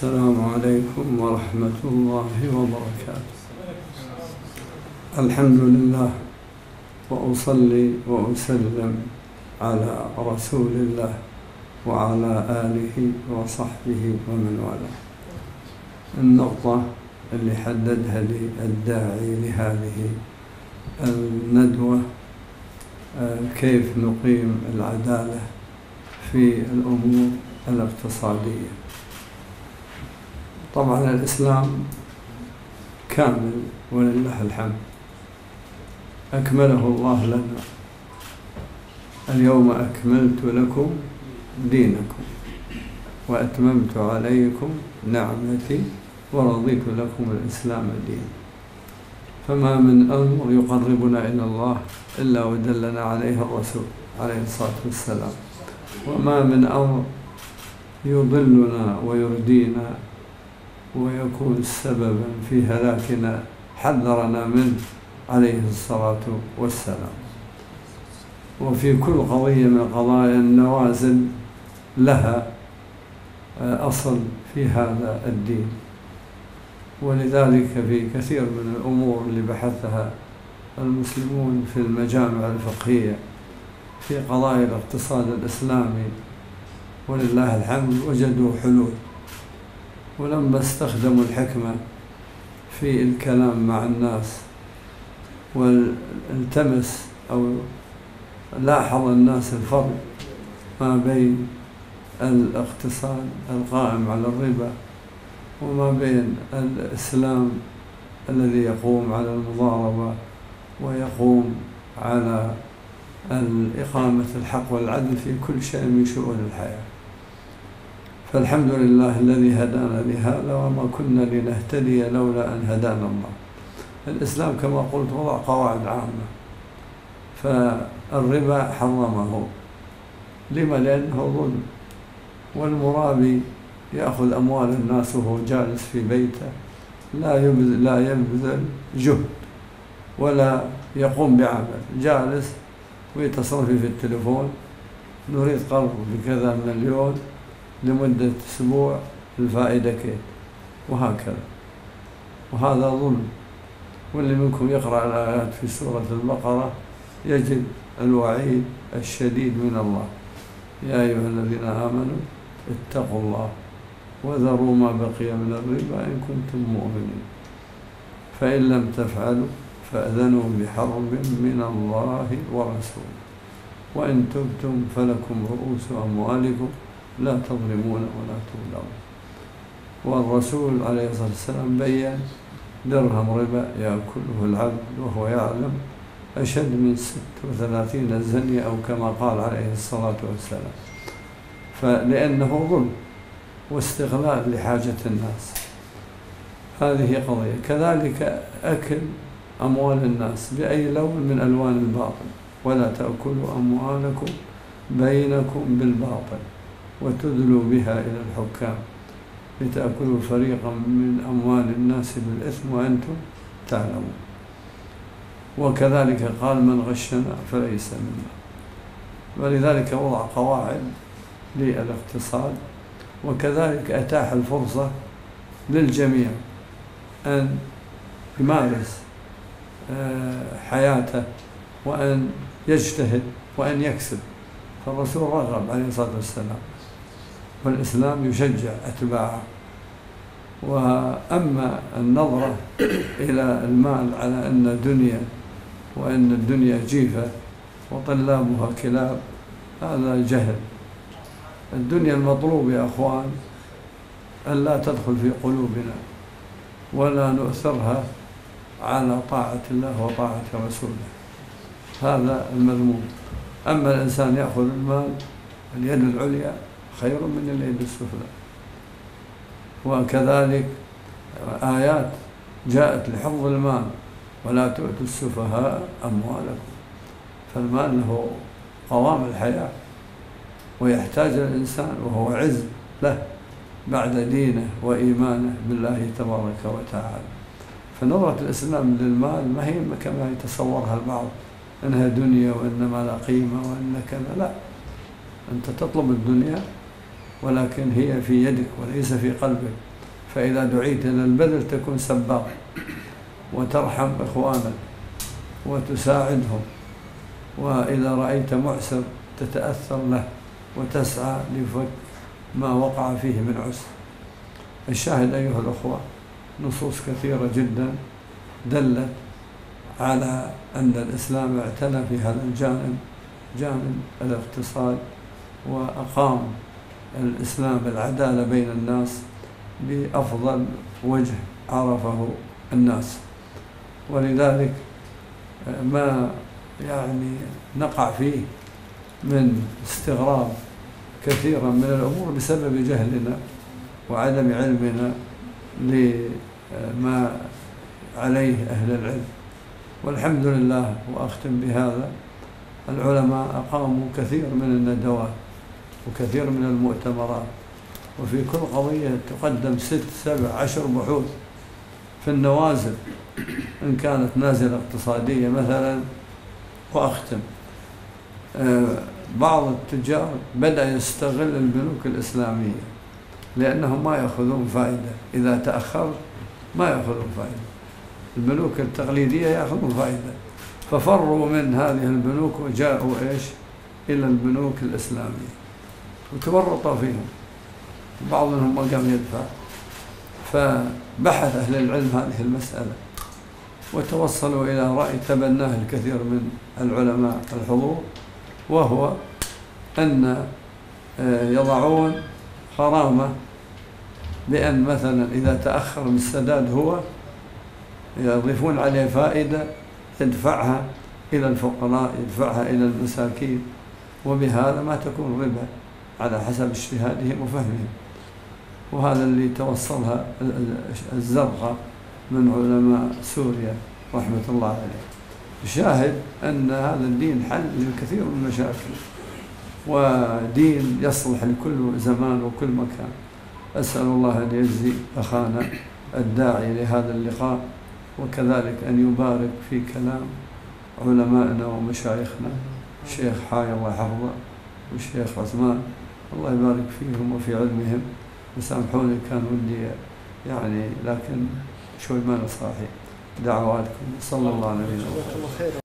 السلام عليكم ورحمة الله وبركاته. الحمد لله، وأصلي وأسلم على رسول الله وعلى آله وصحبه ومن والاه. النقطة اللي حددها لي الداعي لهذه الندوة كيف نقيم العدالة في الأمور الاقتصادية. طبعا الإسلام كامل ولله الحمد، أكمله الله لنا. اليوم أكملت لكم دينكم وأتممت عليكم نعمتي ورضيت لكم الإسلام دينا. فما من أمر يقربنا إلى الله إلا ودلنا عليه الرسول عليه الصلاة والسلام، وما من أمر يضلنا ويردينا ويكون سببا في هلاكنا حذرنا منه عليه الصلاة والسلام. وفي كل قضية من قضايا النوازل لها أصل في هذا الدين، ولذلك في كثير من الأمور اللي بحثها المسلمون في المجامع الفقهية في قضايا الاقتصاد الإسلامي ولله الحمد وجدوا حلول. ولما استخدموا الحكمة في الكلام مع الناس والتمس أو لاحظ الناس الفرق ما بين الاقتصاد القائم على الربا وما بين الإسلام الذي يقوم على المضاربة ويقوم على إقامة الحق والعدل في كل شيء من شؤون الحياة. فالحمد لله الذي هدانا لهذا، وما كنا لنهتدي لولا أن هدانا الله. الإسلام كما قلت وضع قواعد عامة، فالربا حرمه. لما؟ لأنه ظلم، والمرابي يأخذ أموال الناس وهو جالس في بيته لا يبذل جهد ولا يقوم بعمل، جالس ويتصل في التليفون: نريد قرض بكذا مليون لمدة أسبوع، الفائدة كيف، وهكذا. وهذا ظلم. واللي منكم يقرأ الآيات في سورة البقرة يجد الوعيد الشديد من الله: يا أيها الذين آمنوا اتقوا الله وذروا ما بقي من الربا إن كنتم مؤمنين، فإن لم تفعلوا فأذنوا بحرب من الله ورسوله، وإن تبتم فلكم رؤوس أموالكم لا تظلمون ولا تظلمون. والرسول عليه الصلاة والسلام بيّن: درهم ربا يأكله العبد وهو يعلم أشد من 36 زنية، أو كما قال عليه الصلاة والسلام. فلأنه ظلم واستغلال لحاجة الناس، هذه قضية. كذلك أكل أموال الناس بأي لون من ألوان الباطل: ولا تأكلوا أموالكم بينكم بالباطل وتدلوا بها إلى الحكام لتأكلوا فريقا من أموال الناس بالإثم وأنتم تعلمون. وكذلك قال: من غشنا فليس منا. ولذلك وضع قواعد للاقتصاد، وكذلك أتاح الفرصة للجميع أن يمارس حياته وأن يجتهد وأن يكسب. فالرسول رغب عليه الصلاة والسلام، والإسلام يشجع أتباعه. وأما النظرة إلى المال على أن دنيا وأن الدنيا جيفة وطلابها كلاب، هذا جهل. الدنيا المطلوب يا أخوان أن لا تدخل في قلوبنا ولا نؤثرها على طاعة الله وطاعة رسوله، هذا المذموم. أما الإنسان يأخذ المال اليد العليا خير من اليد السفلى. وكذلك آيات جاءت لحفظ المال: ولا تؤتوا السفهاء أموالكم. فالمال له قوام الحياة، ويحتاج الإنسان، وهو عز له بعد دينه وإيمانه بالله تبارك وتعالى. فنظرة الإسلام للمال ما هي كما يتصورها البعض أنها دنيا وإنما لا قيمة وإن كذا. لا، أنت تطلب الدنيا ولكن هي في يدك وليس في قلبك. فإذا دعيت إلى البذل تكون سباق وترحم إخوانك وتساعدهم، وإذا رأيت معسر تتأثر له وتسعى لفك ما وقع فيه من عسر. الشاهد أيها الأخوة، نصوص كثيرة جدا دلت على أن الإسلام اعتنى في هذا الجانب، جانب الاقتصاد، وأقام الإسلام العدالة بين الناس بأفضل وجه عرفه الناس. ولذلك ما نقع فيه من استغراب كثيرا من الأمور بسبب جهلنا وعدم علمنا لما عليه أهل العلم. والحمد لله، وأختم بهذا، العلماء أقاموا كثير من الندوات وكثير من المؤتمرات، وفي كل قضية تقدم 6 7 10 بحوث في النوازل، إن كانت نازلة اقتصادية مثلا. وأختم، بعض التجار بدأ يستغل البنوك الإسلامية لأنهم ما يأخذون فائدة، إذا تأخرت ما يأخذون فائدة. البنوك التقليدية يأخذون فائدة، ففروا من هذه البنوك وجاءوا إلى البنوك الإسلامية وتورطوا فيهم، بعضهم ما قام يدفع. فبحث أهل العلم هذه المسألة وتوصلوا إلى رأي تبناه الكثير من العلماء الحضور، وهو أن يضعون غرامة بأن مثلا إذا تأخر بالسداد هو يضيفون عليه فائدة يدفعها إلى الفقراء، يدفعها إلى المساكين، وبهذا ما تكون ربا على حسب اجتهادهم وفهمهم. وهذا اللي توصلها الزرقاء من علماء سوريا رحمة الله عليه. الشاهد أن هذا الدين حل للكثير من المشاكل، ودين يصلح لكل زمان وكل مكان. أسأل الله أن يجزي أخانا الداعي لهذا اللقاء، وكذلك أن يبارك في كلام علمائنا ومشايخنا، الشيخ حاي الله يحفظه والشيخ عثمان، الله يبارك فيهم وفي علمهم. وسامحوني كان ودي لكن شوي ما نصاحي. دعواتكم، صلى الله عليه وسلم.